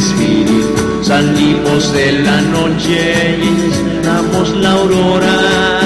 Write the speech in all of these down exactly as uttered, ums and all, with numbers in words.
Espíritu. Salimos de la noche y esperamos la aurora.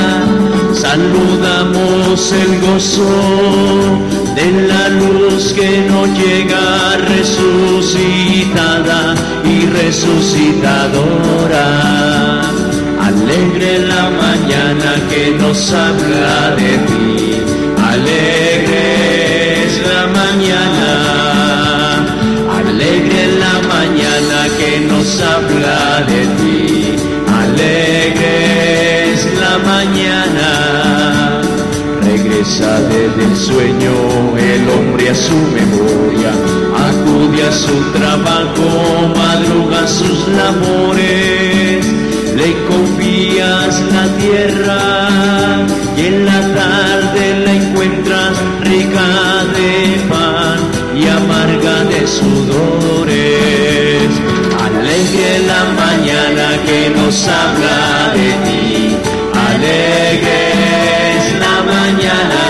Saludamos el gozo de la luz que nos llega resucitada y resucitadora. Alegre la mañana que nos habla de ti, alegre es la mañana, alegre la mañana que nos habla de ti, alegre es la mañana. Regresa desde el sueño el hombre a su memoria, acude a su trabajo, madruga sus labores, le confías la tierra y en la tarde la encuentras rica de pan y amarga de sudores. Alegre la mañana que nos habla de ti, alegre es la mañana,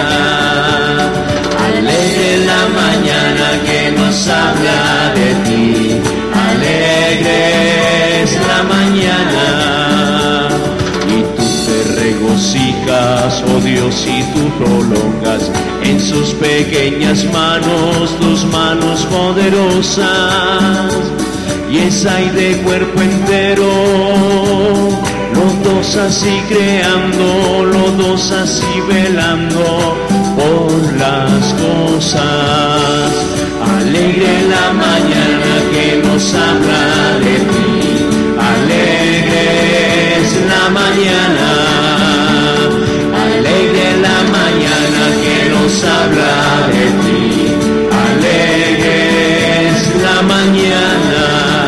alegre la mañana que nos habla de ti, alegre es la mañana. Y tú te regocijas, oh Dios, y tú prolongas en sus pequeñas manos, tus manos poderosas, y es ahí de cuerpo entero, los dos así creando, los dos así velando por las cosas. Alegre la mañana que nos habla de ti, alegre es la mañana, alegre la mañana que nos habla de ti, alegre es la mañana.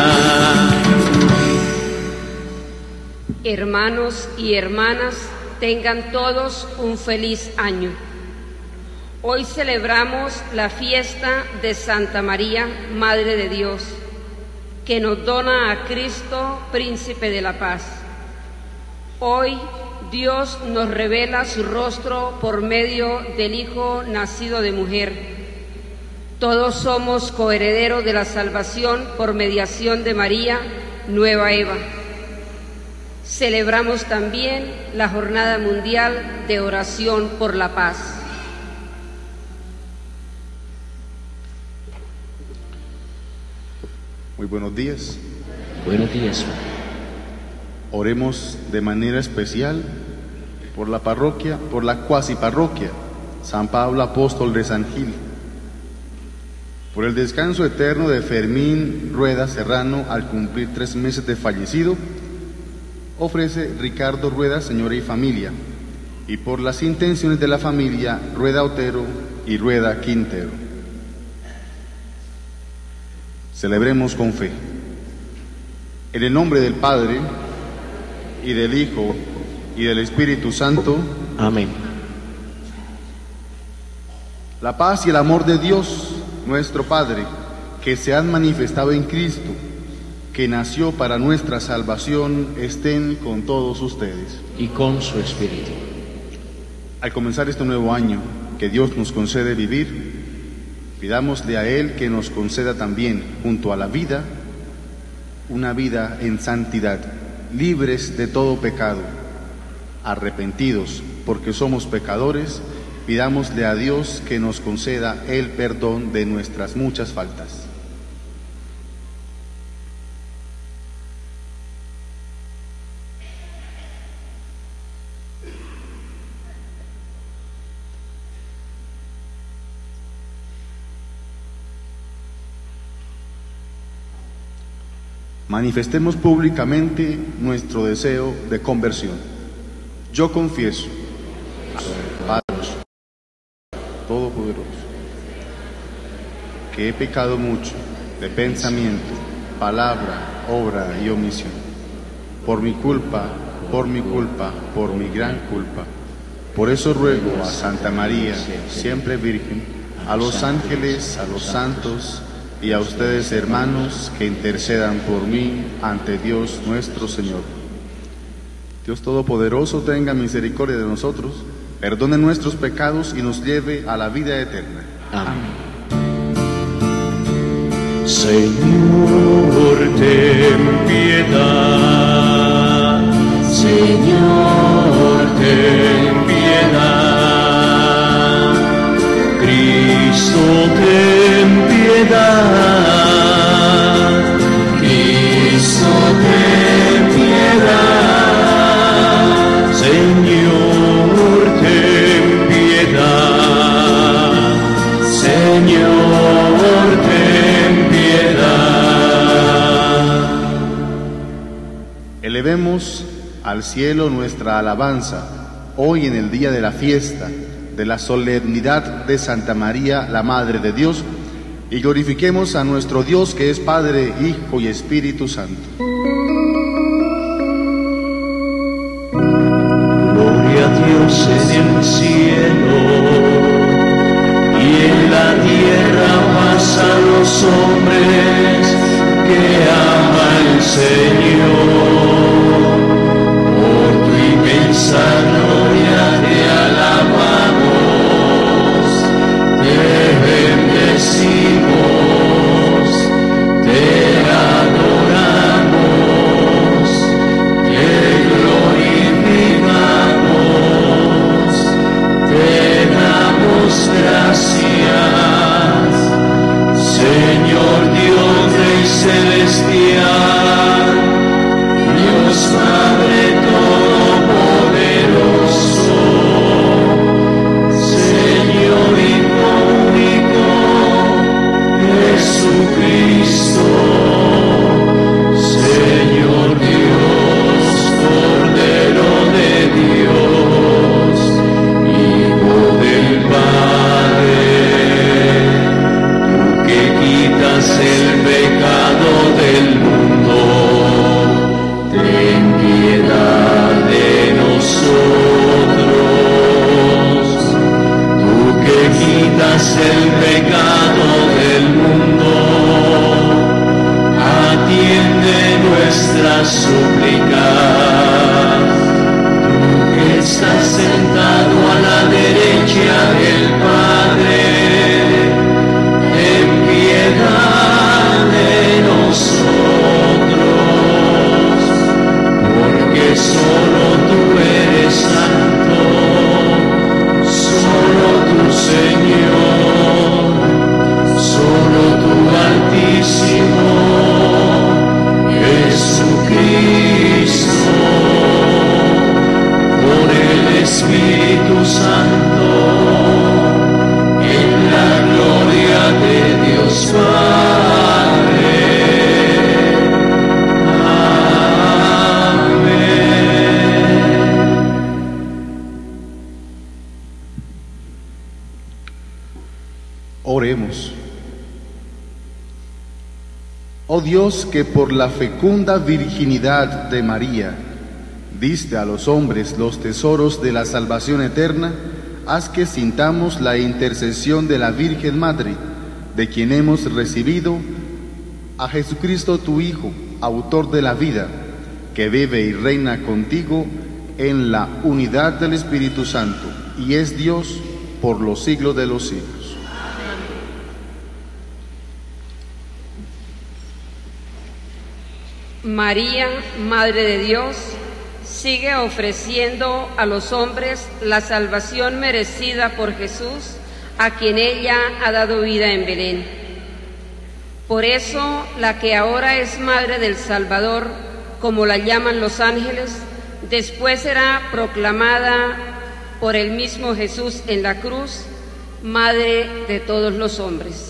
Hermanos y hermanas, tengan todos un feliz año. Hoy celebramos la fiesta de Santa María, Madre de Dios, que nos dona a Cristo, Príncipe de la Paz. Hoy Dios nos revela su rostro por medio del Hijo nacido de mujer. Todos somos coherederos de la salvación por mediación de María, nueva Eva. Celebramos también la Jornada Mundial de Oración por la Paz. Muy buenos días. Buenos días. Oremos de manera especial por la parroquia, por la cuasi parroquia San Pablo Apóstol de San Gil, por el descanso eterno de Fermín Rueda Serrano al cumplir tres meses de fallecido. Ofrece Ricardo Rueda, señora y familia, y por las intenciones de la familia Rueda Otero y Rueda Quintero. Celebremos con fe. En el nombre del Padre, y del Hijo, y del Espíritu Santo. Amén. La paz y el amor de Dios, nuestro Padre, que se han manifestado en Cristo, que nació para nuestra salvación, estén con todos ustedes. Y con su Espíritu. Al comenzar este nuevo año que Dios nos concede vivir, pidámosle a Él que nos conceda también, junto a la vida, una vida en santidad, libres de todo pecado, arrepentidos porque somos pecadores. Pidámosle a Dios que nos conceda el perdón de nuestras muchas faltas. Manifestemos públicamente nuestro deseo de conversión. Yo confieso, Padre Todopoderoso, que he pecado mucho de pensamiento, palabra, obra y omisión. Por mi culpa, por mi culpa, por mi gran culpa. Por eso ruego a Santa María, siempre Virgen, a los ángeles, a los santos, y a ustedes, hermanos, que intercedan por mí ante Dios nuestro Señor. Dios Todopoderoso tenga misericordia de nosotros, perdone nuestros pecados y nos lleve a la vida eterna. Amén. Señor, ten piedad. Señor, ten piedad. Cristo, ten piedad. Cristo, ten piedad. Señor, ten piedad. Señor, ten piedad. Elevemos al cielo nuestra alabanza, hoy en el día de la fiesta, de la solemnidad de Santa María, la Madre de Dios, y glorifiquemos a nuestro Dios que es Padre, Hijo y Espíritu Santo. Gloria a Dios en el cielo, y en la tierra paz a los hombres que ama el Señor. Por tu inmensa gloria te alabamos, te bendecimos, te adoramos, te glorificamos, te damos gracias, Señor Dios Rey celestial, Dios Padre todopoderoso, Señor Hijo único, Jesucristo, Señor Dios, Cordero de Dios, Hijo del Padre, tú que quitas el pecado del mundo, ten piedad de nosotros. Tú que quitas el pecado del mundo, atiende nuestras súplicas. Tú que estás sentado a la derecha del Padre, ten piedad de nosotros, porque solo tú eres santo, solo tú Señor, solo tú Altísimo, Jesucristo, por el Espíritu Santo, en la gloria de Dios Padre. Oremos. Oh Dios, que por la fecunda virginidad de María diste a los hombres los tesoros de la salvación eterna, haz que sintamos la intercesión de la Virgen Madre, de quien hemos recibido a Jesucristo tu Hijo, autor de la vida, que vive y reina contigo en la unidad del Espíritu Santo, y es Dios por los siglos de los siglos. María, Madre de Dios, sigue ofreciendo a los hombres la salvación merecida por Jesús, a quien ella ha dado vida en Belén. Por eso, la que ahora es Madre del Salvador, como la llaman los ángeles, después será proclamada por el mismo Jesús en la cruz, Madre de todos los hombres.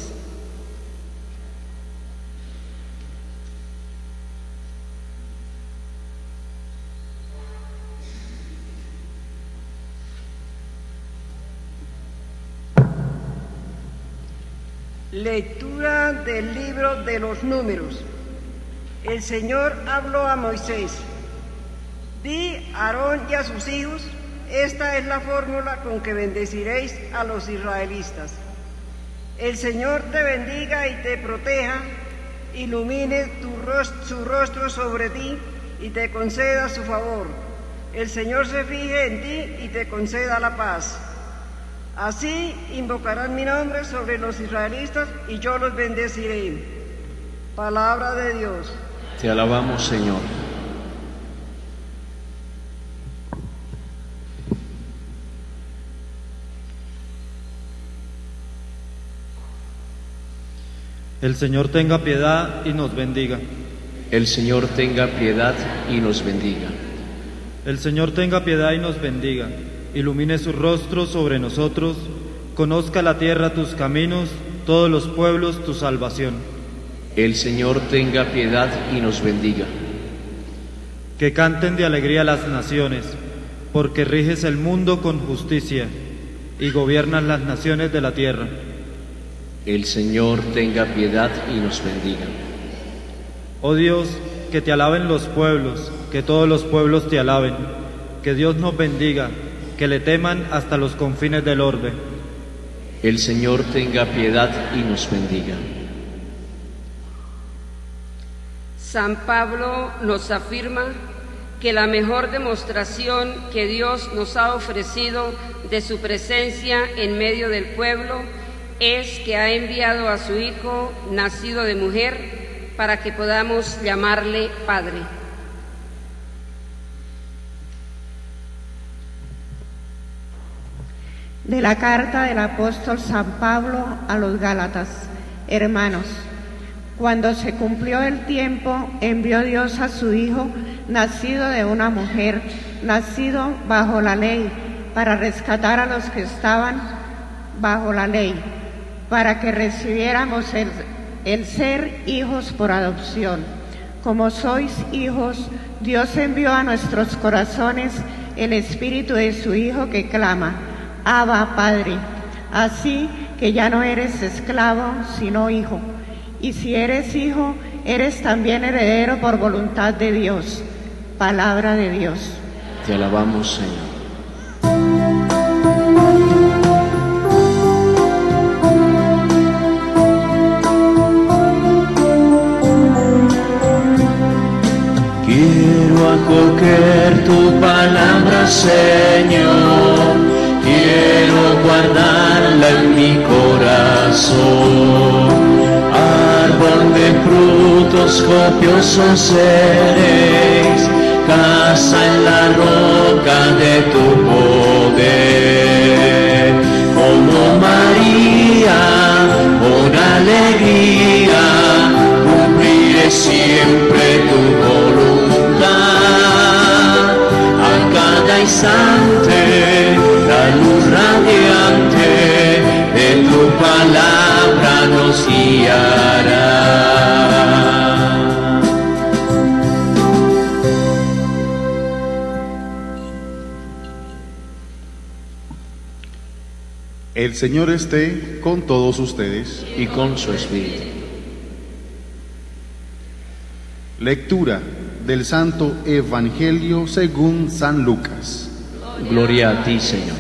Lectura del libro de los Números. El Señor habló a Moisés: di a Aarón y a sus hijos, esta es la fórmula con que bendeciréis a los israelitas. El Señor te bendiga y te proteja, ilumine tu rostro, su rostro sobre ti y te conceda su favor. El Señor se fije en ti y te conceda la paz. Así invocarán mi nombre sobre los israelitas y yo los bendeciré. Palabra de Dios. Te alabamos, Señor. El Señor tenga piedad y nos bendiga. El Señor tenga piedad y nos bendiga. El Señor tenga piedad y nos bendiga. Ilumine su rostro sobre nosotros. Conozca la tierra tus caminos, todos los pueblos tu salvación. El Señor tenga piedad y nos bendiga. Que canten de alegría las naciones, porque riges el mundo con justicia y gobiernas las naciones de la tierra. El Señor tenga piedad y nos bendiga. Oh Dios, que te alaben los pueblos, que todos los pueblos te alaben. Que Dios nos bendiga, que le teman hasta los confines del orbe. El Señor tenga piedad y nos bendiga. San Pablo nos afirma que la mejor demostración que Dios nos ha ofrecido de su presencia en medio del pueblo es que ha enviado a su Hijo, nacido de mujer, para que podamos llamarle Padre. De la carta del apóstol San Pablo a los Gálatas. Hermanos, cuando se cumplió el tiempo, envió Dios a su Hijo, nacido de una mujer, nacido bajo la ley, para rescatar a los que estaban bajo la ley, para que recibiéramos el, el ser hijos por adopción. Como sois hijos, Dios envió a nuestros corazones el espíritu de su Hijo que clama: Abba, Padre. Así que ya no eres esclavo, sino hijo. Y si eres hijo, eres también heredero por voluntad de Dios. Palabra de Dios. Te alabamos, Señor. Quiero acoger tu palabra, Señor. Quiero guardarla en mi corazón. Árbol de frutos copiosos seréis, casa en la roca de tu poder. Como María, con alegría, cumpliré siempre tu voluntad. A cada instante, la luz radiante de tu palabra nos guiará. El Señor esté con todos ustedes. Y con su espíritu. Lectura del Santo Evangelio según San Lucas. Gloria a ti, Señor.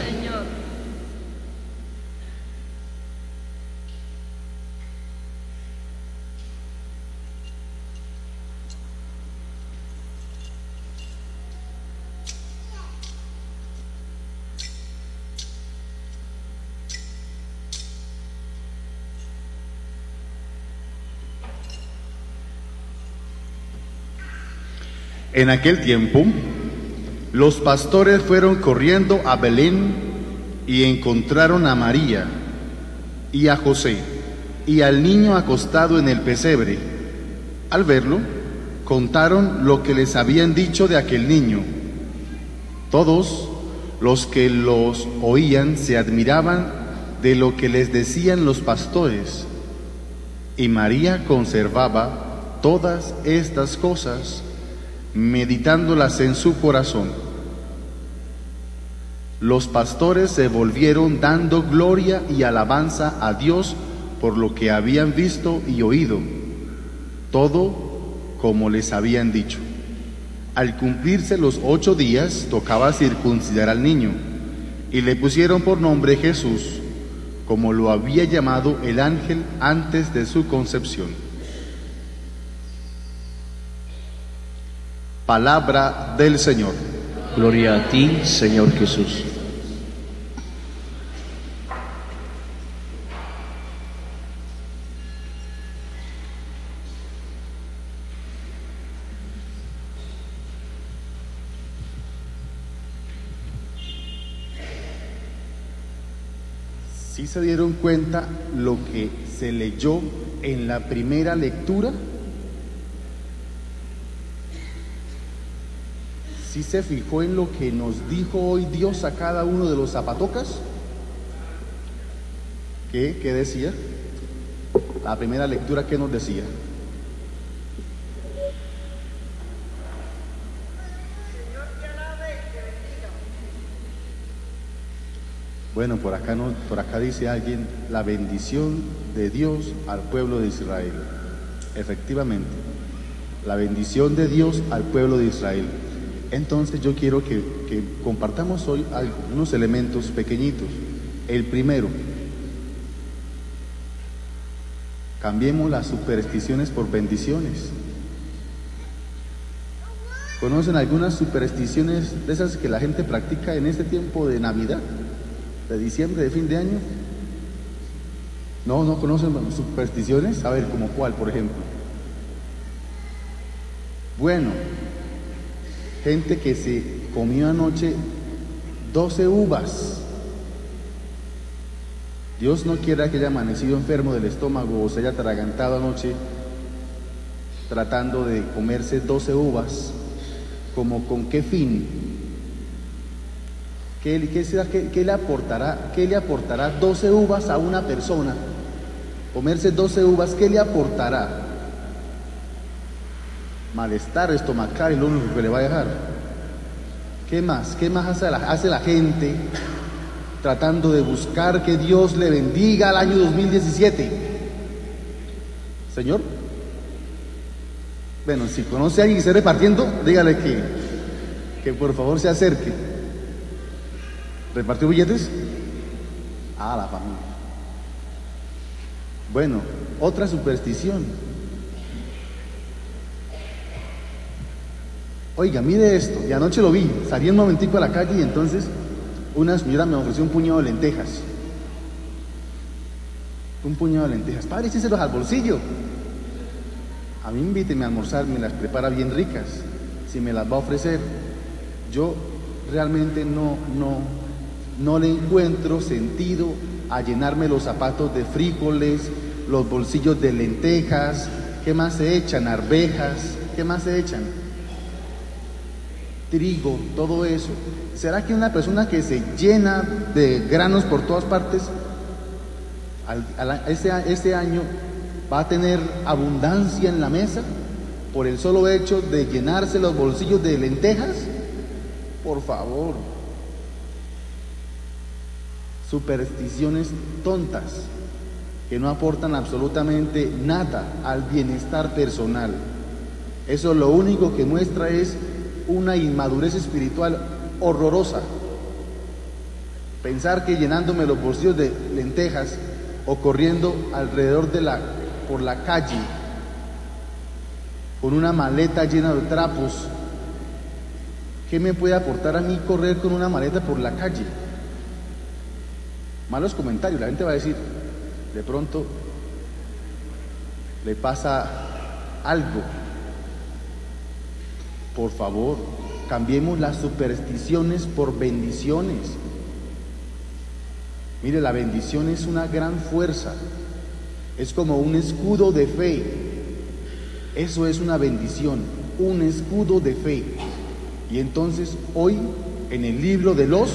En aquel tiempo, los pastores fueron corriendo a Belén y encontraron a María y a José y al niño acostado en el pesebre. Al verlo, contaron lo que les habían dicho de aquel niño. Todos los que los oían se admiraban de lo que les decían los pastores. Y María conservaba todas estas cosas, meditándolas en su corazón. Los pastores se volvieron dando gloria y alabanza a Dios por lo que habían visto y oído, todo como les habían dicho. Al cumplirse los ocho días, tocaba circuncidar al niño, y le pusieron por nombre Jesús, como lo había llamado el ángel antes de su concepción. Palabra del Señor. Gloria a ti, Señor Jesús. ¿Sí se dieron cuenta lo que se leyó en la primera lectura? ¿Sí se fijó en lo que nos dijo hoy Dios a cada uno de los zapatocas? ¿Qué? ¿Qué decía? La primera lectura, ¿qué nos decía? Bueno, por acá, no, por acá dice alguien, la bendición de Dios al pueblo de Israel. Efectivamente, la bendición de Dios al pueblo de Israel. Entonces yo quiero que, que compartamos hoy algunos elementos pequeñitos. El primero, cambiemos las supersticiones por bendiciones. ¿Conocen algunas supersticiones de esas que la gente practica en este tiempo de Navidad? ¿De diciembre, de fin de año? No, no conocen supersticiones. A ver, ¿como cuál, por ejemplo? Bueno, gente que se comió anoche doce uvas. Dios no quiera que haya amanecido enfermo del estómago o se haya atragantado anoche tratando de comerse doce uvas. ¿Como con qué fin? ¿Qué, qué, qué, qué le aportará, qué le aportará doce uvas a una persona? Comerse doce uvas, ¿qué le aportará? Malestar estomacal es lo único que le va a dejar. ¿Qué más? ¿Qué más hace la, hace la gente tratando de buscar que Dios le bendiga al año dos mil diecisiete? Señor, bueno, si conoce a alguien que esté repartiendo, dígale que, que por favor se acerque. ¿Repartió billetes? Ah, la familia. Bueno, otra superstición. Oiga, mire esto, y anoche lo vi, salí un momentico a la calle y entonces una señora me ofreció un puñado de lentejas. Un puñado de lentejas. Padre, écheselos al bolsillo. A mí invíteme a almorzar, me las prepara bien ricas. Si me las va a ofrecer, yo realmente no, no, no le encuentro sentido a llenarme los zapatos de frijoles, los bolsillos de lentejas. ¿Qué más se echan? Arvejas. ¿Qué más se echan? Trigo, todo eso. ¿Será que una persona que se llena de granos por todas partes, al, al, este, este año va a tener abundancia en la mesa por el solo hecho de llenarse los bolsillos de lentejas? Por favor. Supersticiones tontas que no aportan absolutamente nada al bienestar personal. Eso lo único que muestra es una inmadurez espiritual horrorosa. Pensar que llenándome los bolsillos de lentejas o corriendo alrededor de la, por la calle con una maleta llena de trapos, ¿qué me puede aportar a mí correr con una maleta por la calle? Malos comentarios, la gente va a decir, de pronto le pasa algo. Por favor, cambiemos las supersticiones por bendiciones. Mire, la bendición es una gran fuerza, es como un escudo de fe. Eso es una bendición, un escudo de fe. Y entonces hoy, en el libro de los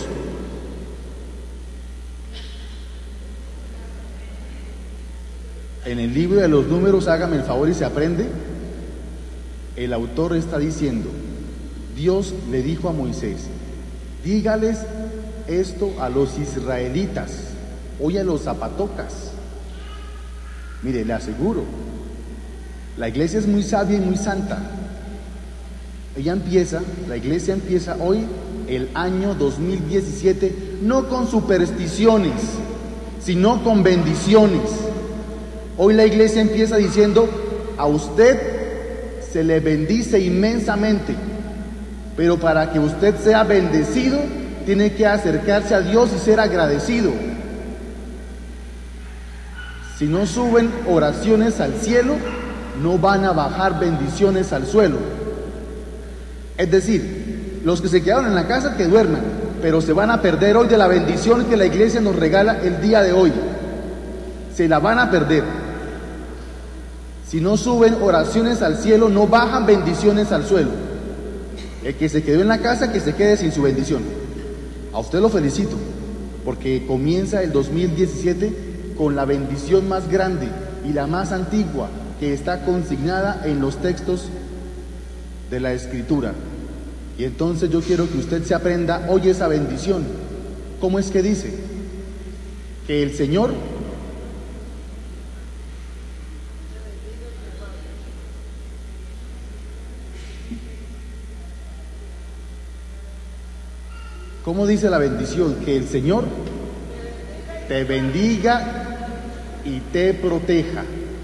en el libro de los números, hágame el favor y se aprende. El autor está diciendo, Dios le dijo a Moisés, dígales esto a los israelitas, hoy a los zapatocas. Mire, le aseguro, la iglesia es muy sabia y muy santa. Ella empieza, la iglesia empieza hoy el año dos mil diecisiete, no con supersticiones, sino con bendiciones. Hoy la iglesia empieza diciendo, a usted se le bendice inmensamente, pero para que usted sea bendecido, tiene que acercarse a Dios y ser agradecido. Si no suben oraciones al cielo, no van a bajar bendiciones al suelo. Es decir, los que se quedaron en la casa, que duerman, pero se van a perder hoy de la bendición que la iglesia nos regala el día de hoy. Se la van a perder. Si no suben oraciones al cielo, no bajan bendiciones al suelo. El que se quedó en la casa, que se quede sin su bendición. A usted lo felicito, porque comienza el dos mil diecisiete con la bendición más grande y la más antigua que está consignada en los textos de la Escritura. Y entonces yo quiero que usted se aprenda hoy esa bendición. ¿Cómo es que dice? Que el Señor ¿Cómo dice la bendición? Que el Señor te bendiga y te proteja.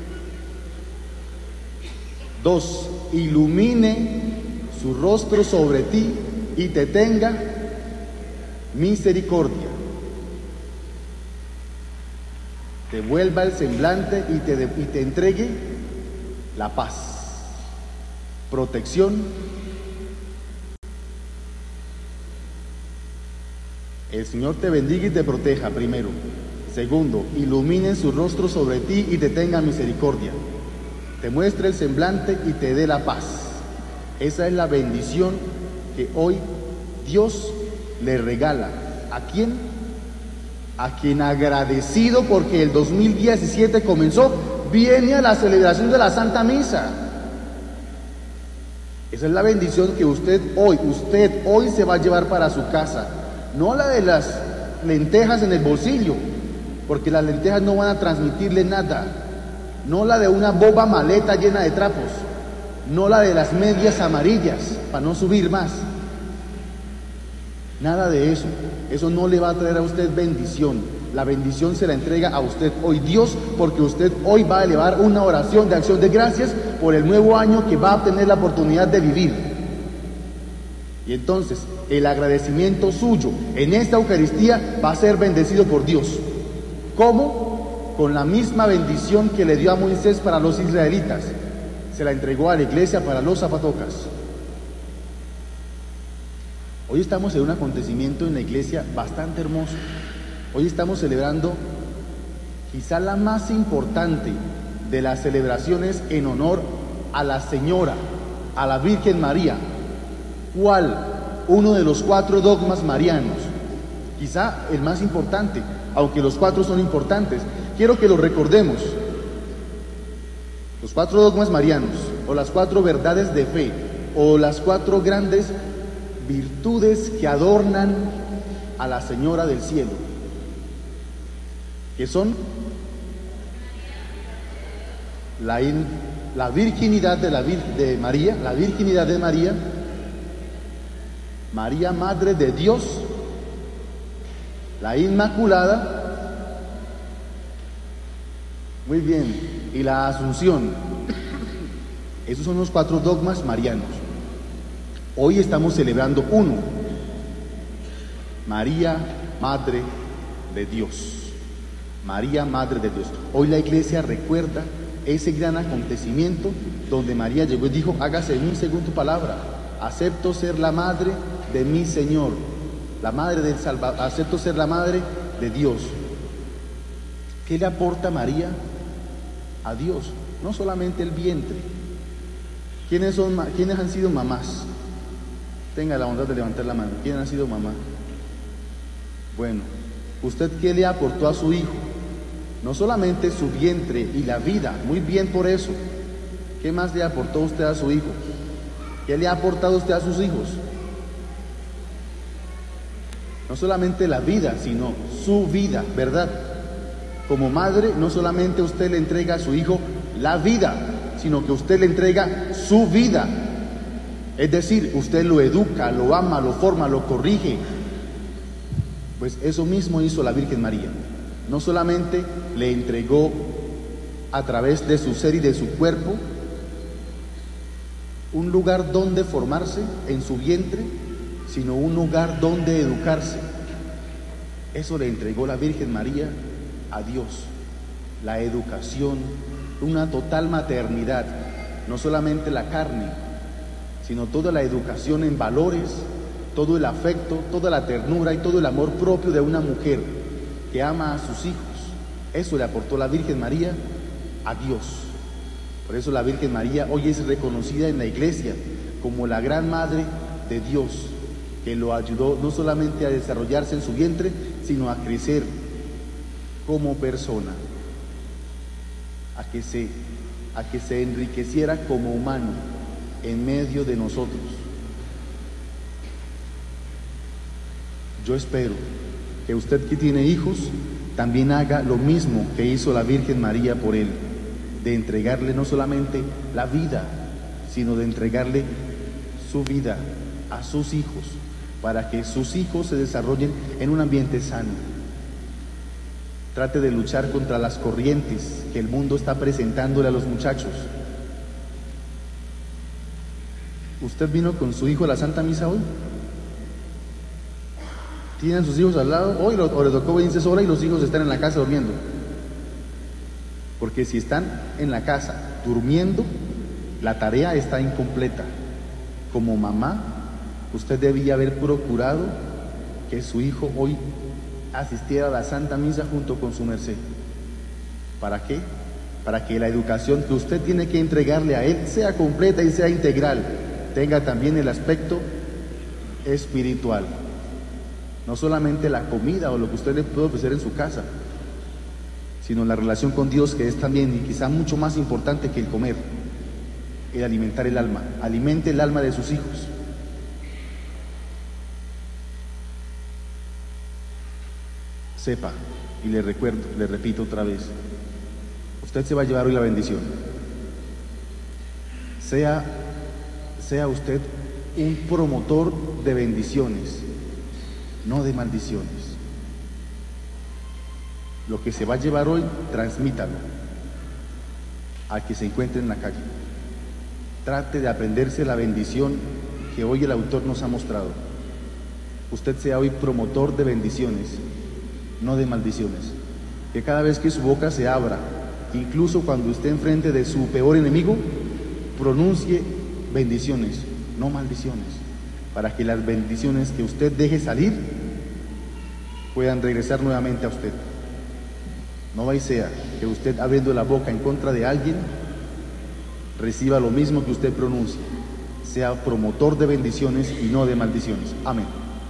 Dos, ilumine su rostro sobre ti y te tenga misericordia. Te vuelva el semblante y te, y te entregue la paz, protección. El Señor te bendiga y te proteja, primero. Segundo, ilumine su rostro sobre ti y te tenga misericordia. Te muestre el semblante y te dé la paz. Esa es la bendición que hoy Dios le regala. ¿A quién? A quien agradecido porque el dos mil diecisiete comenzó, viene a la celebración de la Santa Misa. Esa es la bendición que usted hoy, usted hoy se va a llevar para su casa. No la de las lentejas en el bolsillo, porque las lentejas no van a transmitirle nada. No la de una boba maleta llena de trapos. No la de las medias amarillas, para no subir más. Nada de eso. Eso no le va a traer a usted bendición. La bendición se la entrega a usted hoy Dios, porque usted hoy va a elevar una oración de acción de gracias por el nuevo año que va a tener la oportunidad de vivir. Y entonces el agradecimiento suyo en esta Eucaristía va a ser bendecido por Dios. ¿Cómo? Con la misma bendición que le dio a Moisés para los israelitas. Se la entregó a la iglesia para los zapatocas. Hoy estamos en un acontecimiento en la iglesia bastante hermoso. Hoy estamos celebrando quizá la más importante de las celebraciones en honor a la Señora, a la Virgen María. ¿Cuál? Uno de los cuatro dogmas marianos, quizá el más importante, aunque los cuatro son importantes. Quiero que los recordemos. Los cuatro dogmas marianos, o las cuatro verdades de fe, o las cuatro grandes virtudes que adornan a la Señora del Cielo, que son la, in, la virginidad de, la, de María, la virginidad de María, María Madre de Dios, la Inmaculada, muy bien, y la Asunción. Esos son los cuatro dogmas marianos. Hoy estamos celebrando uno, María Madre de Dios. María Madre de Dios. Hoy la iglesia recuerda ese gran acontecimiento donde María llegó y dijo: hágase en mí según tu palabra. Acepto ser la madre de mi Señor, la madre del Salvador, acepto ser la madre de Dios. ¿Qué le aporta María a Dios? No solamente el vientre. ¿Quiénes son, quiénes han sido mamás? Tenga la bondad de levantar la mano. ¿Quién ha sido mamá? Bueno, ¿usted qué le aportó a su hijo? No solamente su vientre y la vida, muy bien por eso. ¿Qué más le aportó usted a su hijo? ¿Qué le ha aportado usted a sus hijos? No solamente la vida, sino su vida, ¿verdad? Como madre, no solamente usted le entrega a su hijo la vida, sino que usted le entrega su vida. Es decir, usted lo educa, lo ama, lo forma, lo corrige. Pues eso mismo hizo la Virgen María. No solamente le entregó a través de su ser y de su cuerpo un lugar donde formarse en su vientre, sino un lugar donde educarse. Eso le entregó la Virgen María a Dios. La educación, una total maternidad, no solamente la carne, sino toda la educación en valores, todo el afecto, toda la ternura y todo el amor propio de una mujer que ama a sus hijos. Eso le aportó la Virgen María a Dios. Por eso la Virgen María hoy es reconocida en la Iglesia como la gran madre de Dios, que lo ayudó no solamente a desarrollarse en su vientre, sino a crecer como persona, a que se, a que se enriqueciera como humano en medio de nosotros. Yo espero que usted que tiene hijos también haga lo mismo que hizo la Virgen María por él, de entregarle no solamente la vida, sino de entregarle su vida a sus hijos, para que sus hijos se desarrollen en un ambiente sano. Trate de luchar contra las corrientes que el mundo está presentándole a los muchachos. ¿Usted vino con su hijo a la Santa Misa hoy? ¿Tienen sus hijos al lado? Hoy lo, o le tocó venirse sola y los hijos están en la casa durmiendo. Porque si están en la casa durmiendo, la tarea está incompleta. Como mamá, usted debía haber procurado que su hijo hoy asistiera a la Santa Misa junto con su merced. ¿Para qué? Para que la educación que usted tiene que entregarle a él sea completa y sea integral, tenga también el aspecto espiritual. No solamente la comida o lo que usted le puede ofrecer en su casa, sino la relación con Dios, que es también y quizá mucho más importante que el comer, el alimentar el alma. Alimente el alma de sus hijos. Sepa, y le recuerdo, le repito otra vez, usted se va a llevar hoy la bendición. Sea, sea usted un promotor de bendiciones, no de maldiciones. Lo que se va a llevar hoy, transmítalo al que se encuentre en la calle. Trate de aprenderse la bendición que hoy el autor nos ha mostrado. Usted sea hoy promotor de bendiciones, no de maldiciones. Que cada vez que su boca se abra, incluso cuando esté enfrente de su peor enemigo, pronuncie bendiciones, no maldiciones, para que las bendiciones que usted deje salir puedan regresar nuevamente a usted. No vaya sea que usted, abriendo la boca en contra de alguien, reciba lo mismo que usted pronuncie. Sea promotor de bendiciones y no de maldiciones. Amén.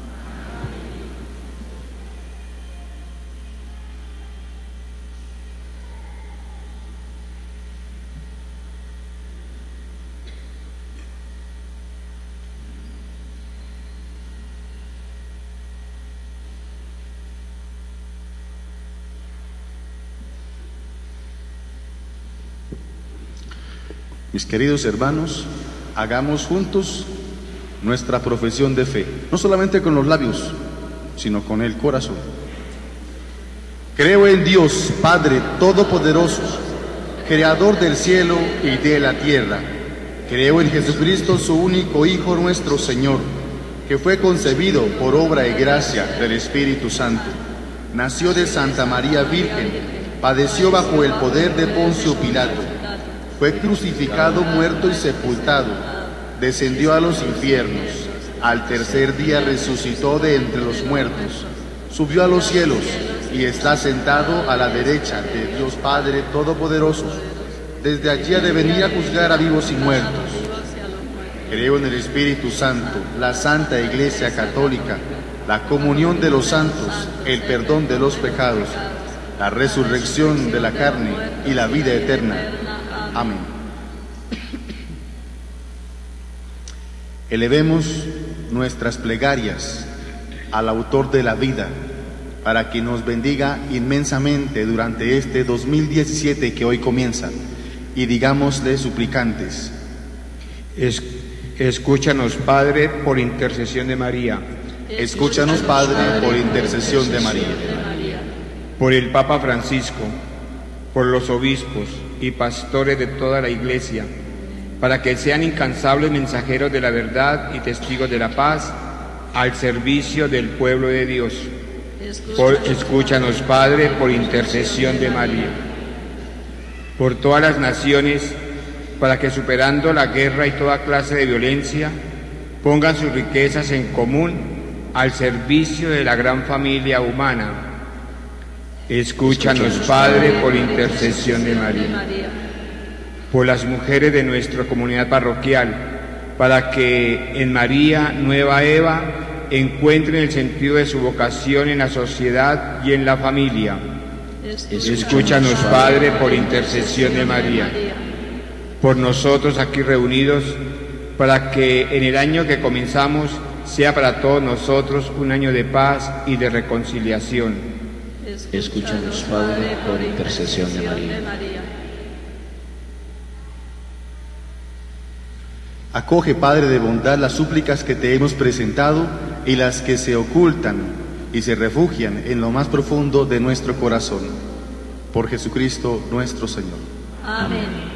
Mis queridos hermanos, hagamos juntos nuestra profesión de fe, no solamente con los labios, sino con el corazón. Creo en Dios, Padre Todopoderoso, Creador del cielo y de la tierra. Creo en Jesucristo, su único Hijo, nuestro Señor, que fue concebido por obra y gracia del Espíritu Santo. Nació de Santa María Virgen, padeció bajo el poder de Poncio Pilato. Fue crucificado, muerto y sepultado, descendió a los infiernos, al tercer día resucitó de entre los muertos, subió a los cielos y está sentado a la derecha de Dios Padre Todopoderoso. Desde allí ha de venir a juzgar a vivos y muertos. Creo en el Espíritu Santo, la Santa Iglesia Católica, la comunión de los santos, el perdón de los pecados, la resurrección de la carne y la vida eterna. Amén. Elevemos nuestras plegarias al autor de la vida para que nos bendiga inmensamente durante este dos mil diecisiete que hoy comienza, y digámosle suplicantes: es, escúchanos, Padre, por intercesión de María. Escúchanos, Padre, por intercesión de María. Por el Papa Francisco, por los obispos y pastores de toda la Iglesia, para que sean incansables mensajeros de la verdad y testigos de la paz al servicio del pueblo de Dios. Por, escúchanos, Padre, por intercesión de María. Por todas las naciones, para que superando la guerra y toda clase de violencia, pongan sus riquezas en común al servicio de la gran familia humana. Escúchanos, Padre, por intercesión de María. Por las mujeres de nuestra comunidad parroquial, para que en María, nueva Eva, encuentren el sentido de su vocación en la sociedad y en la familia. Escúchanos, Padre, por intercesión de María. Por nosotros aquí reunidos, para que en el año que comenzamos sea para todos nosotros un año de paz y de reconciliación. Escúchanos, Padre, por intercesión de María. Acoge, Padre de bondad, las súplicas que te hemos presentado y las que se ocultan y se refugian en lo más profundo de nuestro corazón. Por Jesucristo nuestro Señor. Amén.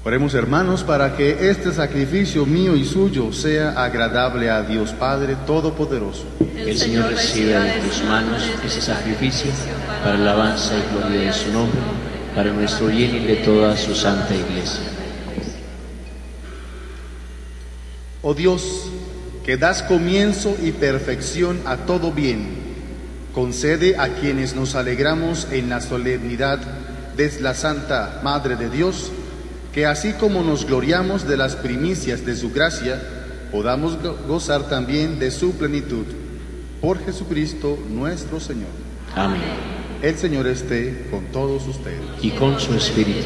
Oremos, hermanos, para que este sacrificio mío y suyo sea agradable a Dios Padre Todopoderoso. El Señor reciba de tus manos ese sacrificio para la alabanza y gloria de su nombre, para nuestro bien y de toda su santa Iglesia. Oh Dios, que das comienzo y perfección a todo bien, concede a quienes nos alegramos en la solemnidad de la Santa Madre de Dios, que así como nos gloriamos de las primicias de su gracia, podamos gozar también de su plenitud. Por Jesucristo nuestro Señor. Amén. El Señor esté con todos ustedes. Y con su espíritu.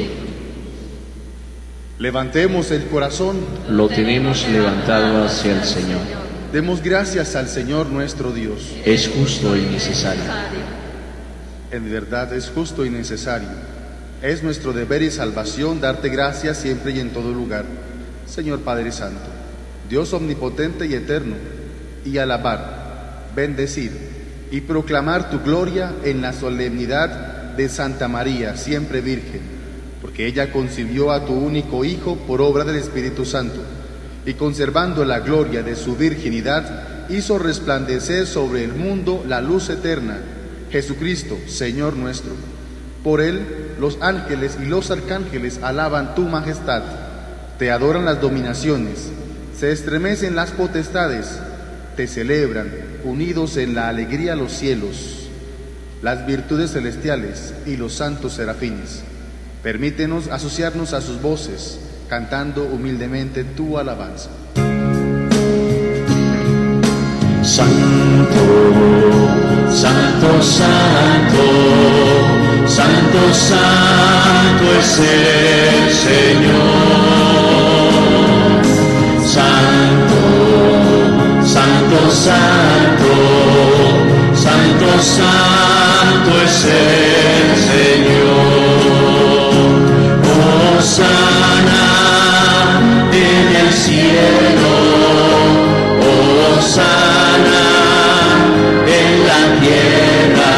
Levantemos el corazón. Lo tenemos levantado hacia el Señor. Demos gracias al Señor nuestro Dios. Es justo y necesario. En verdad es justo y necesario. Es nuestro deber y salvación darte gracias siempre y en todo lugar, Señor Padre Santo, Dios omnipotente y eterno, y alabar, bendecir y proclamar tu gloria en la solemnidad de Santa María, siempre Virgen, porque ella concibió a tu único Hijo por obra del Espíritu Santo, y conservando la gloria de su virginidad, hizo resplandecer sobre el mundo la luz eterna, Jesucristo, Señor nuestro. Por él, los ángeles y los arcángeles alaban tu majestad, te adoran las dominaciones, se estremecen las potestades, te celebran, unidos en la alegría los cielos, las virtudes celestiales y los santos serafines. Permítenos asociarnos a sus voces, cantando humildemente tu alabanza. Santo, santo, santo, santo, santo es el Señor. Santo, santo, santo, santo, santo es el Señor. Hosana en el cielo, hosana en la tierra,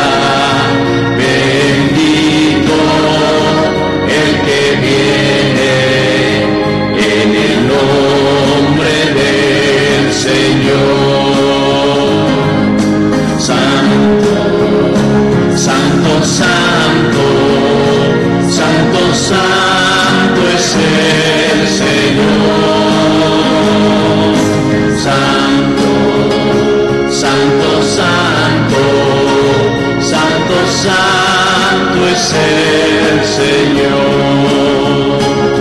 bendito el que viene en el nombre del Señor. Santo, santo, santo, santo, santo es el Señor. Santo, santo, santo, santo, santo es el Señor.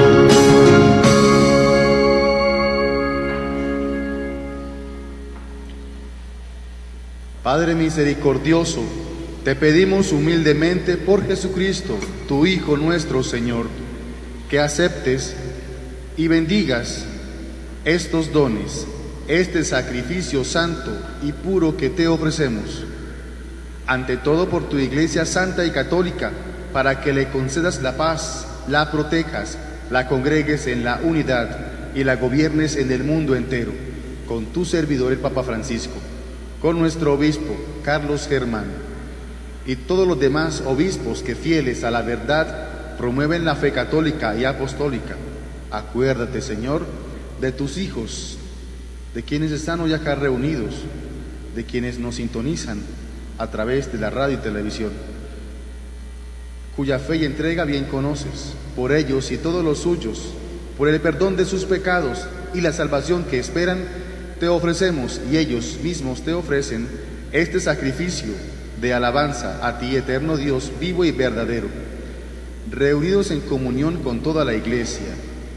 Padre misericordioso, te pedimos humildemente por Jesucristo, tu Hijo nuestro Señor, que aceptes y bendigas estos dones, este sacrificio santo y puro que te ofrecemos. Ante todo por tu Iglesia santa y católica, para que le concedas la paz, la protejas, la congregues en la unidad y la gobiernes en el mundo entero, con tu servidor el Papa Francisco, con nuestro obispo Carlos Germán y todos los demás obispos que fieles a la verdad promueven la fe católica y apostólica. Acuérdate, Señor, de tus hijos, de quienes están hoy acá reunidos, de quienes nos sintonizan a través de la radio y televisión, cuya fe y entrega bien conoces. Por ellos y todos los suyos, por el perdón de sus pecados y la salvación que esperan, te ofrecemos y ellos mismos te ofrecen este sacrificio de alabanza a ti, eterno Dios, vivo y verdadero, reunidos en comunión con toda la Iglesia,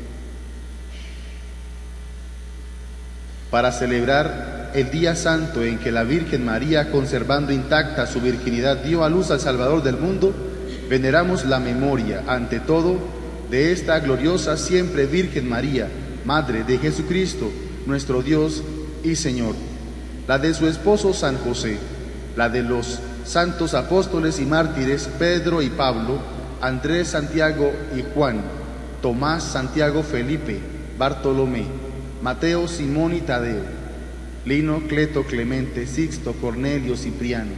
para celebrar el día santo en que la Virgen María, conservando intacta su virginidad, dio a luz al Salvador del mundo. Veneramos la memoria, ante todo, de esta gloriosa siempre Virgen María, Madre de Jesucristo, nuestro Dios y Señor, la de su esposo San José, la de los santos apóstoles y mártires Pedro y Pablo, Andrés, Santiago y Juan, Tomás, Santiago, Felipe, Bartolomé, Mateo, Simón y Tadeo, Lino, Cleto, Clemente, Sixto, Cornelio, Cipriano,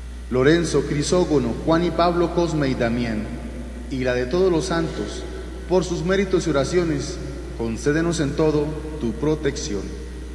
Lorenzo, Crisógono, Juan y Pablo, Cosme y Damián, y la de todos los santos, por sus méritos y oraciones, concédenos en todo tu protección.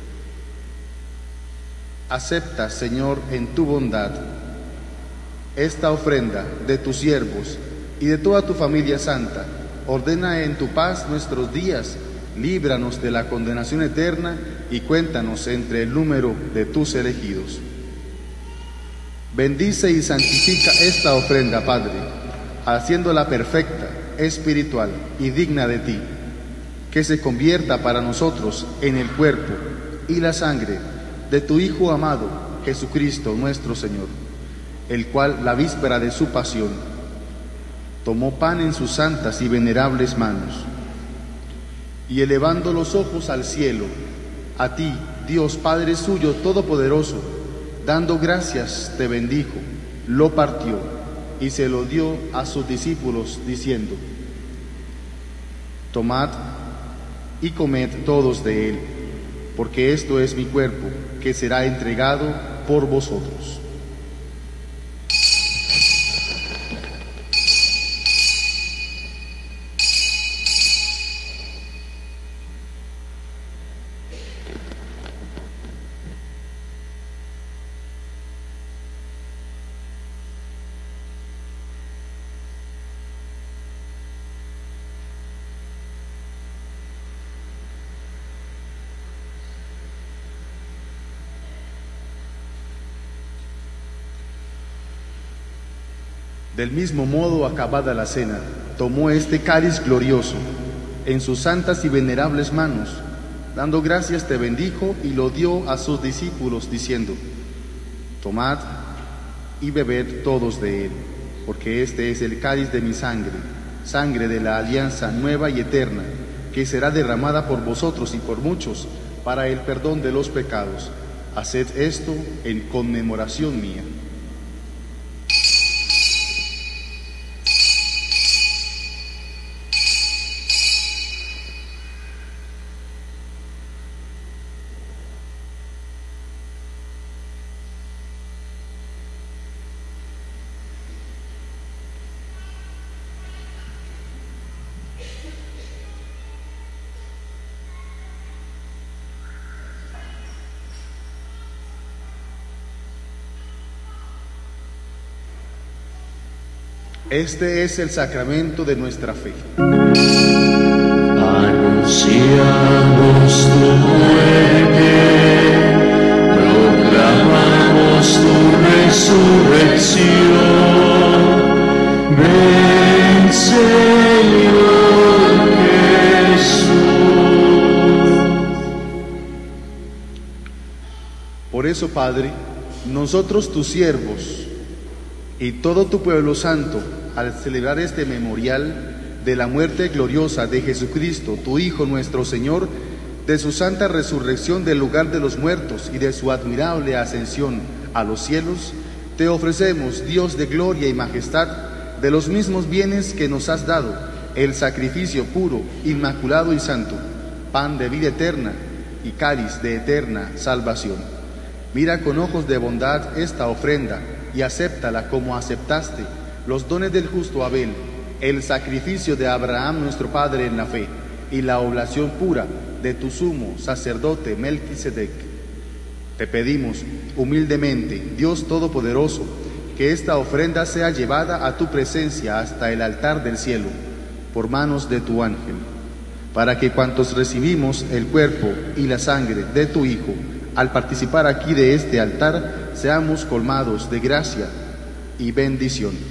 Acepta, Señor, en tu bondad esta ofrenda de tus siervos y de toda tu familia santa. Ordena en tu paz nuestros días, líbranos de la condenación eterna y cuéntanos entre el número de tus elegidos. Bendice y santifica esta ofrenda, Padre, haciéndola perfecta, espiritual y digna de ti, que se convierta para nosotros en el cuerpo y la sangre de tu Hijo amado, Jesucristo nuestro Señor, el cual, la víspera de su pasión, tomó pan en sus santas y venerables manos, y elevando los ojos al cielo, a ti, Dios Padre suyo todopoderoso, dando gracias, te bendijo, lo partió y se lo dio a sus discípulos, diciendo: tomad y comed todos de él, porque esto es mi cuerpo, que será entregado por vosotros. Del mismo modo, acabada la cena, tomó este cáliz glorioso en sus santas y venerables manos, dando gracias te bendijo y lo dio a sus discípulos, diciendo: tomad y bebed todos de él, porque este es el cáliz de mi sangre, sangre de la alianza nueva y eterna, que será derramada por vosotros y por muchos para el perdón de los pecados. Haced esto en conmemoración mía. Este es el sacramento de nuestra fe. Anunciamos tu muerte, proclamamos tu resurrección. Ven, Señor Jesús. Por eso, Padre, nosotros tus siervos y todo tu pueblo santo, al celebrar este memorial de la muerte gloriosa de Jesucristo, tu Hijo nuestro Señor, de su santa resurrección del lugar de los muertos y de su admirable ascensión a los cielos, te ofrecemos, Dios de gloria y majestad, de los mismos bienes que nos has dado, el sacrificio puro, inmaculado y santo, pan de vida eterna y cáliz de eterna salvación. Mira con ojos de bondad esta ofrenda y acéptala como aceptaste los dones del justo Abel, el sacrificio de Abraham nuestro Padre en la fe, y la oblación pura de tu sumo sacerdote Melquisedec. Te pedimos humildemente, Dios Todopoderoso, que esta ofrenda sea llevada a tu presencia hasta el altar del cielo, por manos de tu ángel, para que cuantos recibimos el cuerpo y la sangre de tu Hijo, al participar aquí de este altar, seamos colmados de gracia y bendición.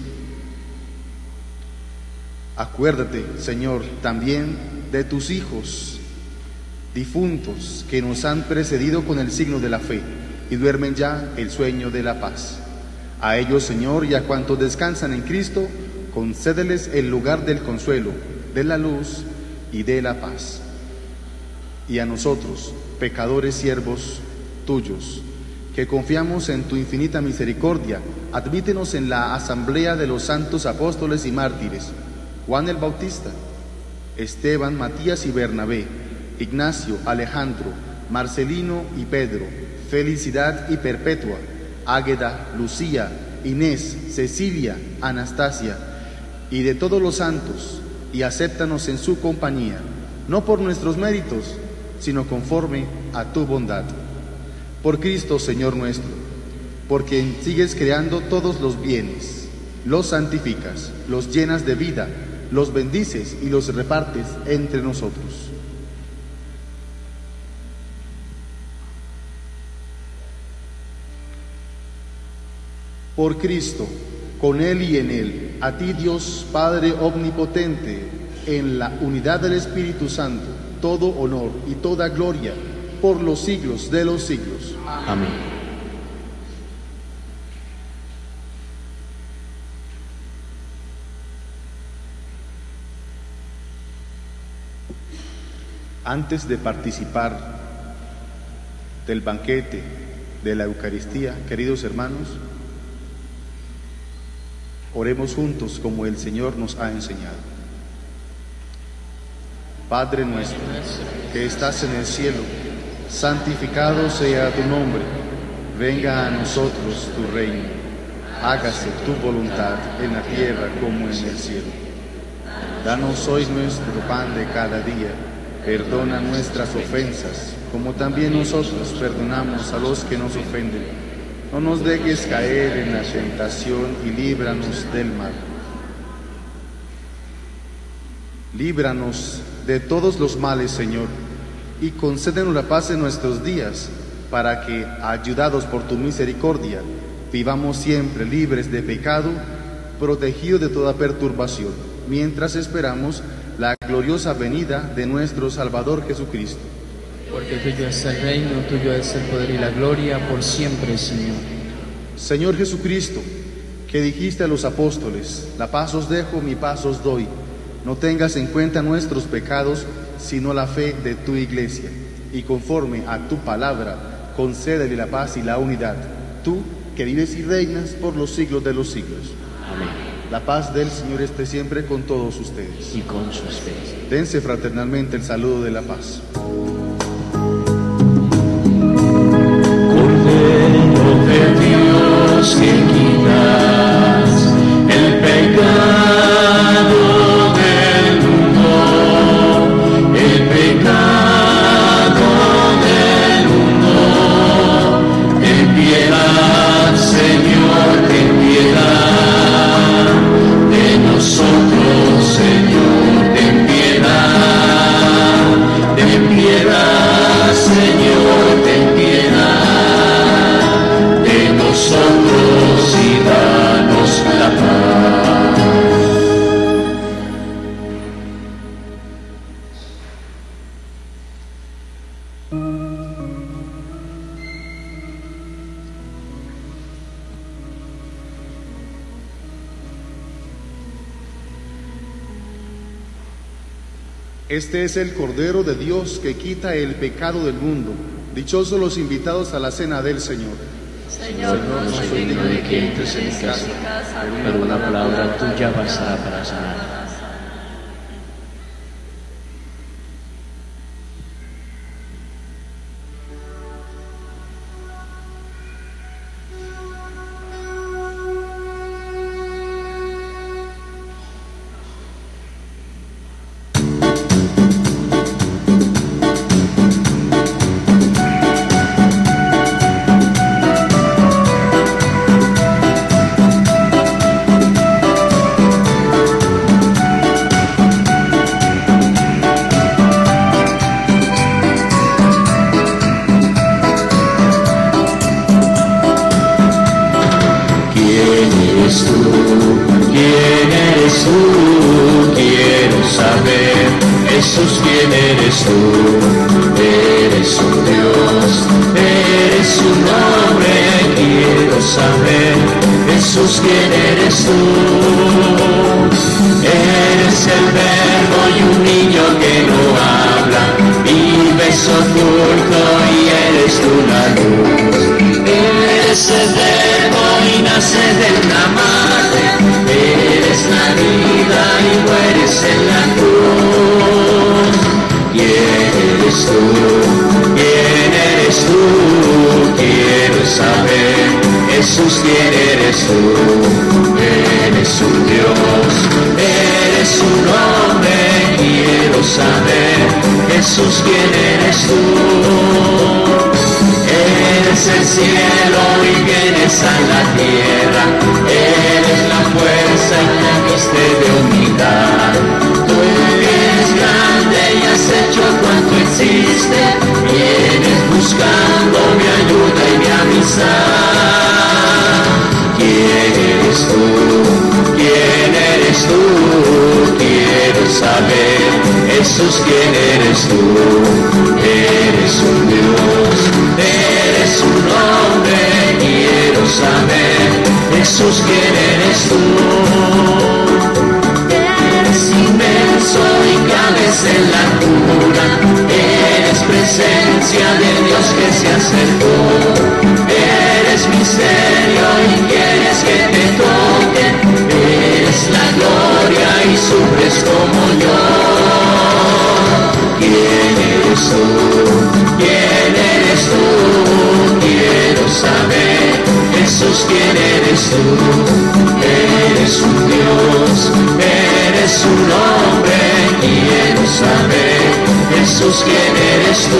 Acuérdate, Señor, también de tus hijos difuntos que nos han precedido con el signo de la fe y duermen ya el sueño de la paz. A ellos, Señor, y a cuantos descansan en Cristo, concédeles el lugar del consuelo, de la luz y de la paz. Y a nosotros, pecadores siervos tuyos, que confiamos en tu infinita misericordia, admítenos en la asamblea de los santos apóstoles y mártires, Juan el Bautista, Esteban, Matías y Bernabé, Ignacio, Alejandro, Marcelino y Pedro, Felicidad y Perpetua, Águeda, Lucía, Inés, Cecilia, Anastasia, y de todos los santos y acéptanos en su compañía, no por nuestros méritos, sino conforme a tu bondad. Por Cristo, Señor nuestro, por quien sigues creando todos los bienes, los santificas, los llenas de vida, los bendices y los repartes entre nosotros. Por Cristo, con Él y en Él, a ti Dios Padre omnipotente, en la unidad del Espíritu Santo, todo honor y toda gloria por los siglos de los siglos. Amén. Antes de participar del banquete de la Eucaristía, queridos hermanos, oremos juntos como el Señor nos ha enseñado. Padre nuestro, que estás en el cielo, santificado sea tu nombre. Venga a nosotros tu reino. Hágase tu voluntad en la tierra como en el cielo. Danos hoy nuestro pan de cada día. Perdona nuestras ofensas, como también nosotros perdonamos a los que nos ofenden. No nos dejes caer en la tentación y líbranos del mal. Líbranos de todos los males, Señor, y concédenos la paz en nuestros días, para que, ayudados por tu misericordia, vivamos siempre libres de pecado, protegidos de toda perturbación, mientras esperamos la gloriosa venida de nuestro Salvador Jesucristo. Porque tuyo es el reino, tuyo es el poder y la gloria por siempre, Señor. Señor Jesucristo, que dijiste a los apóstoles, la paz os dejo, mi paz os doy. No tengas en cuenta nuestros pecados, sino la fe de tu iglesia. Y conforme a tu palabra, concédele la paz y la unidad. Tú, que vives y reinas por los siglos de los siglos. Amén. La paz del Señor esté siempre con todos ustedes. Y con sus ustedes. Dense fraternalmente el saludo de la paz. Que quitas el pecado del mundo, el pecado del mundo. Ten piedad, Señor, ten piedad de nosotros, Señor, ten piedad, ten piedad, Señor, ten piedad de nosotros y danos la paz. Este es el Cordero de Dios que quita el pecado del mundo. Dichosos los invitados a la cena del Señor. Señor, no soy digno de que entres en mi casa, pero una palabra tuya bastará para sanar. Jesús, ¿quién eres tú? Eres un Dios, eres un hombre, quiero saber. Jesús, ¿quién eres tú? Eres el verbo y un niño que no habla, vives oculto y eres tú la luz. Eres el verbo y nace de una madre, eres la vida y mueres en la cruz. ¿Quién eres tú? ¿Quién eres tú? Quiero saber. Jesús, ¿quién eres tú? Eres un Dios, eres un hombre, Jesús, ¿quién eres tú? Eres el cielo y vienes a la tierra, eres la fuerza y la viste de unidad. Tú eres grande y has hecho cuanto existe, vienes buscando mi ayuda y mi amistad. ¿Quién eres tú? ¿Quién eres tú? Quiero saber, Jesús, ¿quién eres tú? Eres un Dios, eres un hombre, quiero saber, Jesús, ¿quién eres tú? Eres inmenso y cabes en la cuna, eres presencia de Dios que se acercó, eres misterio y quieres que te toque, eres la gloria y sufres como yo. ¿Quién eres tú? ¿Quién eres tú? Quiero saber, Jesús, ¿quién eres tú? Eres un Dios, eres un hombre, quiero saber, Jesús, ¿quién eres tú?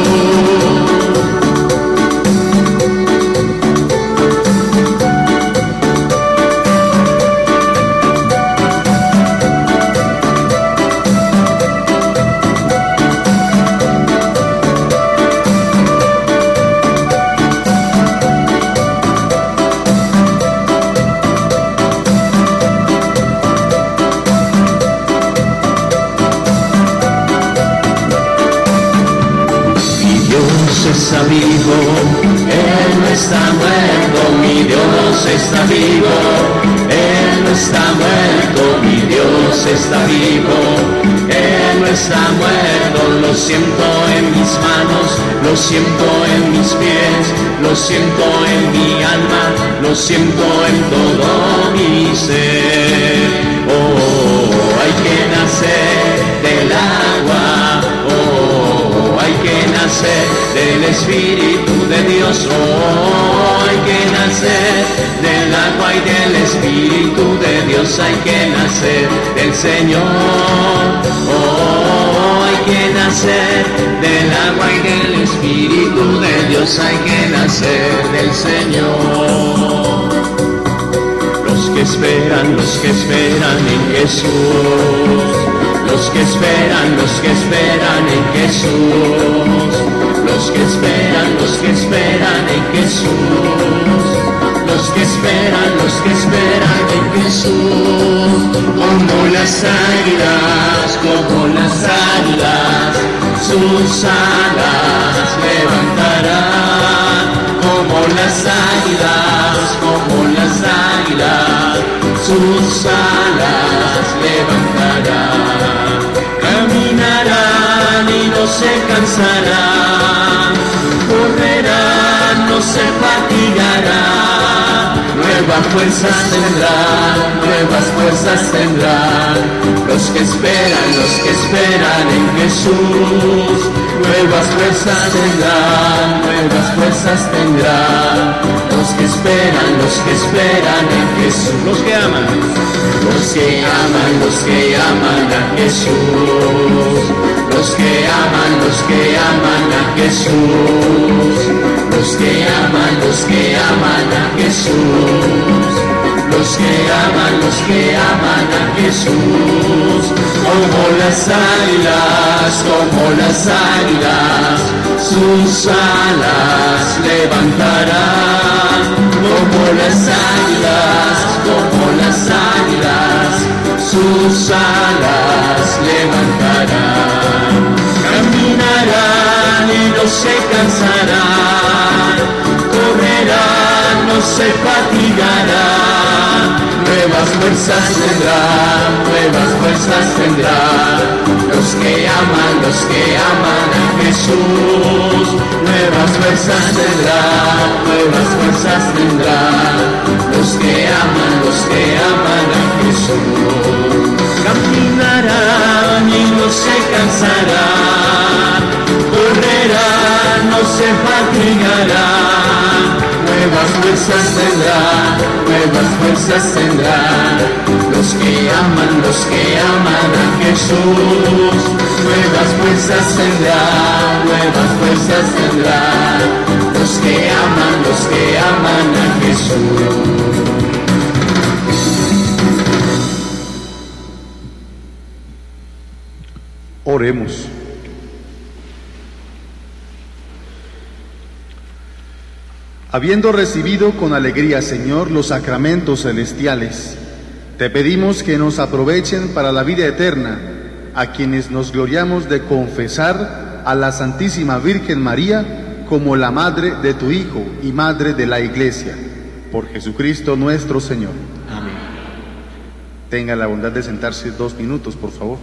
Está vivo, Él no está muerto, mi Dios está vivo, Él no está muerto, mi Dios está vivo, Él no está muerto, lo siento en mis manos, lo siento en mis pies, lo siento en mi alma, lo siento en todo mi ser. Oh, hay que nacer del agua, oh, hay que nacer del Espíritu de Dios, oh, hay que nacer del agua y del Espíritu de Dios, hay que nacer del Señor, oh, hay que nacer del agua y del Espíritu de Dios, hay que nacer del Señor. Los que esperan, los que esperan en Jesús, los que esperan, los que esperan en Jesús, los que esperan, los que esperan en Jesús, los que esperan, los que esperan en Jesús, como las águilas, como las águilas, sus alas levantarán, como las águilas, como las águilas, sus alas levantarán, caminarán y no se cansarán, correrán, no se fatigarán, nuevas fuerzas tendrán, nuevas fuerzas tendrán, los que esperan, los que esperan en Jesús, nuevas fuerzas tendrán, nuevas fuerzas tendrán, los que esperan, los que esperan en Jesús, los que aman, los que aman, los que aman a Jesús, los que aman, los que aman a Jesús, los que aman, los que aman a Jesús, los que aman, los que aman a Jesús, como las águilas, como las águilas, sus alas levantarán, como las águilas, como las águilas, sus alas levantarán, caminarán y no se cansarán, correrán, no se fatigarán, nuevas fuerzas tendrán, nuevas fuerzas tendrán, los que aman, los que aman a Jesús, nuevas fuerzas tendrán, nuevas fuerzas tendrán, los que aman, los que aman a Jesús, caminarán y no se cansarán, correrán, no se fatigarán, nuevas fuerzas tendrán, nuevas fuerzas tendrán, los que aman, los que aman a Jesús, nuevas fuerzas tendrán, nuevas fuerzas tendrán, los que aman, los que aman a Jesús. Oremos. Habiendo recibido con alegría, Señor, los sacramentos celestiales, te pedimos que nos aprovechen para la vida eterna, a quienes nos gloriamos de confesar a la Santísima Virgen María como la Madre de tu Hijo y Madre de la Iglesia, por Jesucristo nuestro Señor. Amén. Tenga la bondad de sentarse dos minutos, por favor.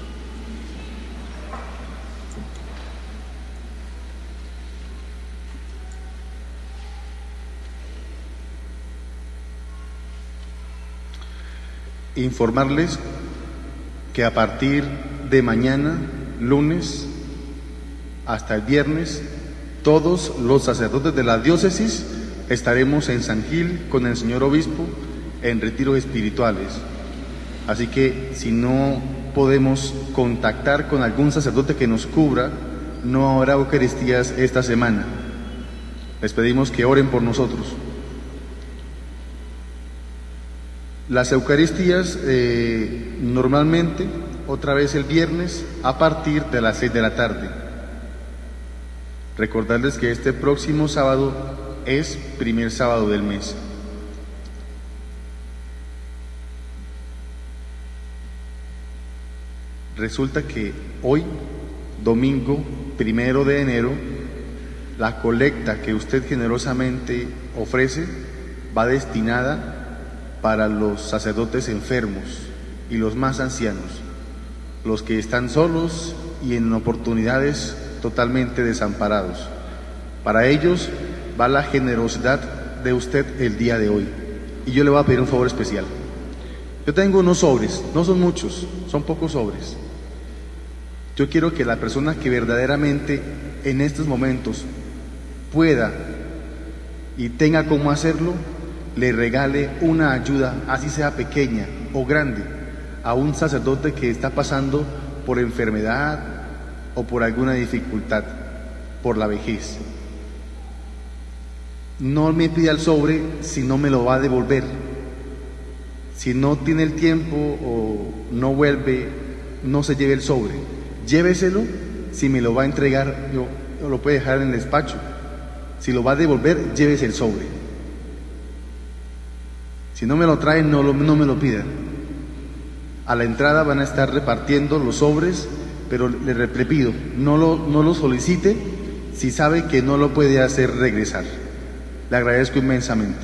Informarles que a partir de mañana, lunes, hasta el viernes, todos los sacerdotes de la diócesis estaremos en San Gil con el señor obispo en retiros espirituales. Así que si no podemos contactar con algún sacerdote que nos cubra, no habrá Eucaristías esta semana. Les pedimos que oren por nosotros. Las Eucaristías eh, normalmente, otra vez el viernes, a partir de las seis de la tarde. Recordarles que este próximo sábado es primer sábado del mes. Resulta que hoy, domingo primero de enero, la colecta que usted generosamente ofrece va destinada para los sacerdotes enfermos y los más ancianos, los que están solos y en oportunidades totalmente desamparados. Para ellos va la generosidad de usted el día de hoy. Y yo le voy a pedir un favor especial. Yo tengo unos sobres, no son muchos, son pocos sobres. Yo quiero que la persona que verdaderamente en estos momentos pueda y tenga cómo hacerlo, le regale una ayuda, así sea pequeña o grande, a un sacerdote que está pasando por enfermedad o por alguna dificultad, por la vejez. No me pida el sobre si no me lo va a devolver. Si no tiene el tiempo o no vuelve, no se lleve el sobre. Lléveselo. Si me lo va a entregar, yo, yo lo puede dejar en el despacho. Si lo va a devolver, llévese el sobre. Si no me lo traen, no, lo, no me lo pidan. A la entrada van a estar repartiendo los sobres, pero le, le pido, no lo, no lo solicite si sabe que no lo puede hacer regresar. Le agradezco inmensamente.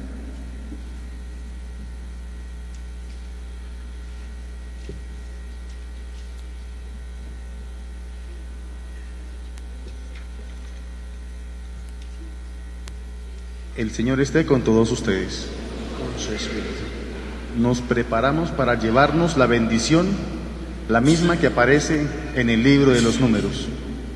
El Señor esté con todos ustedes. Su espíritu. Nos preparamos para llevarnos la bendición, la misma que aparece en el libro de los Números.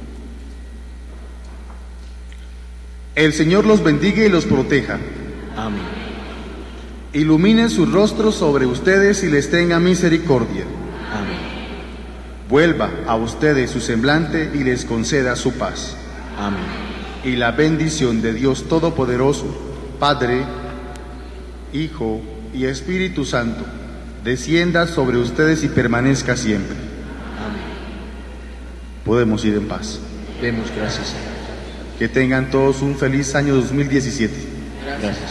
El Señor los bendiga y los proteja. Amén. Ilumine sus rostros sobre ustedes y les tenga misericordia. Amén. Vuelva a ustedes su semblante y les conceda su paz. Amén. Y la bendición de Dios Todopoderoso, Padre, Hijo y Espíritu Santo, descienda sobre ustedes y permanezca siempre. Amén. Podemos ir en paz. Demos gracias, Señor. Que tengan todos un feliz año dos mil diecisiete. Gracias.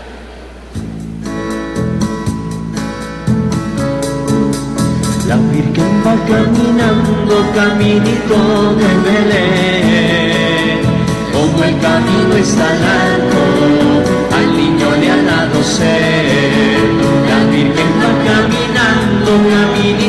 La Virgen va caminando, caminito de Belén. Como el camino es tan alto, al niño le ha dado ser. La Virgen va caminando, caminito